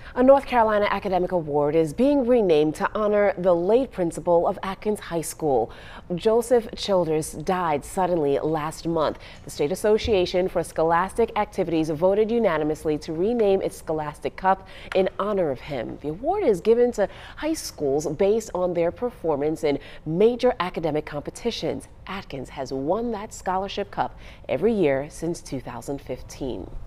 A North Carolina Academic Award is being renamed to honor the late principal of Atkins High School. Joseph Childers died suddenly last month. The State Association for Scholastic Activities voted unanimously to rename its Scholastic Cup in honor of him. The award is given to high schools based on their performance in major academic competitions. Atkins has won that scholarship cup every year since 2015.